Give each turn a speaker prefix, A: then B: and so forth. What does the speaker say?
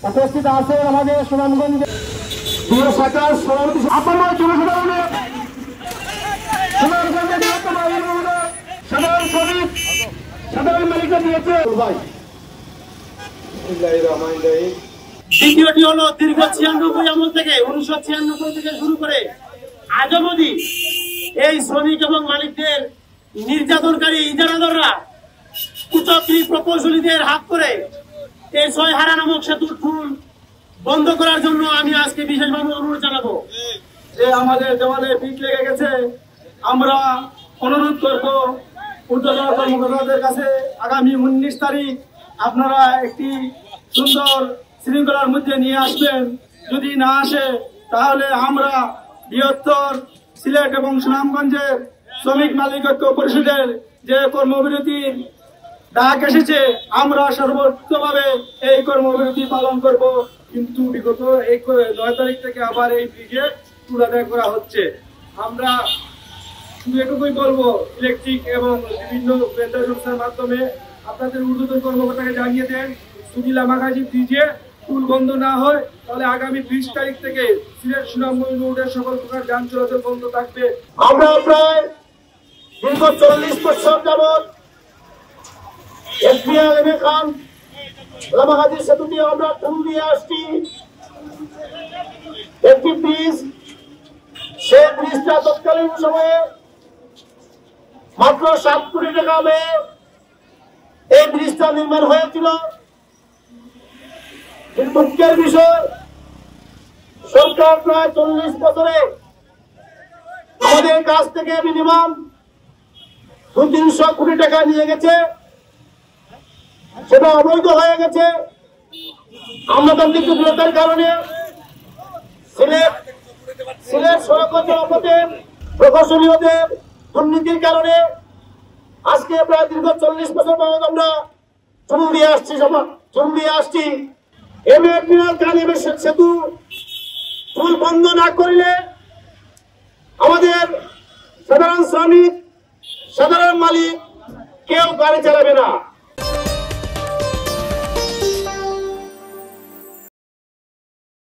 A: উপস্থিত আছেন আমাদের সুনামগঞ্জের প্রিয় শাখার সভাপতি আপনারা জনসাধারণের সুনামগঞ্জের সাধারণ শ্রমিক সাধারণ মালিকরা দিয়েছে।
B: দ্বিতীয়টি হলো দীর্ঘ 96 আমল থেকে 1996 থেকে শুরু করে আজ অবধি এই শ্রমিক এবং মালিকদের নির্যাতনকারী ইজারাদাররা কুচক্রী প্রকৌশলীদের হাত করে এই ছয়হারা নামক সেতুর টুল বন্ধ করার জন্য আমি আজকে বিশেষভাবে অনুরোধ জানাবো যে আমাদের দেওয়ালে পিঠ লেগে গেছে। আমরা অনুরোধ করব ঊর্ধ্বতন কর্মকর্তাদের কাছে আগামী 19 তারিখ আপনারা একটি সুন্দর শৃঙ্খলার মধ্যে নিয়ে আসবেন। যদি না আসে তাহলে আমরা বৃহত্তর সিলেট এবং সুনামগঞ্জের শ্রমিক মালিক ঐক্য পরিষদের যে কর্মবিরতির ডাক এসেছে আমরা সর্বোচ্চভাবে এই কর্মবিরতি পালন করব। কিন্তু বিগত 9 তারিখ থেকে আবার এই ব্রিজে টুল আদায় করা হচ্ছে। আমরা শুধু এটুকুই বলবো, ইলেকট্রিক এবং বিভিন্ন বেন্দার সংস্থার মাধ্যমে আপনাদের ঊর্ধ্বতন কর্মকর্তাকে জানিয়ে দেন যদি লামাগাজী ব্রিজে টুল বন্ধ না হয় তাহলে আগামী 20 তারিখ থেকে সিলেট সুনামগঞ্জ রোডের সকল প্রকার যান চলাচল বন্ধ থাকবে।
A: আমরা প্রায় দীর্ঘ 40 বছর যাবৎ খান লামাগাজী সেতুটি আমরা টুল দিয়ে আসছি। একটি ব্রিজ, সেই ব্রিজটা তৎকালীন সময়ে মাত্র 7 কোটি টাকা ব্যয়ে এই ব্রিজটা নির্মাণ হয়েছিল। দুঃখের বিষয় সরকার প্রায় 40 বছরে আমাদের কাছ থেকে মিনিমাম 200-300 কোটি টাকা নিয়ে গেছে। সেটা অবৈধ হয়ে গেছে। আমলাতান্ত্রিক দুর্নীতির কারণে সিলেট সড়ক জনপদের প্রকৌশলীদের দুর্নীতির কারণে আজকে প্রায় দীর্ঘ 40 বছর পর আমরা চুল দিয়ে আসছি। সেতু টুল বন্ধ না করলে আমাদের সাধারণ শ্রমিক সাধারণ মালিক কেউ গাড়ি চালাবে না।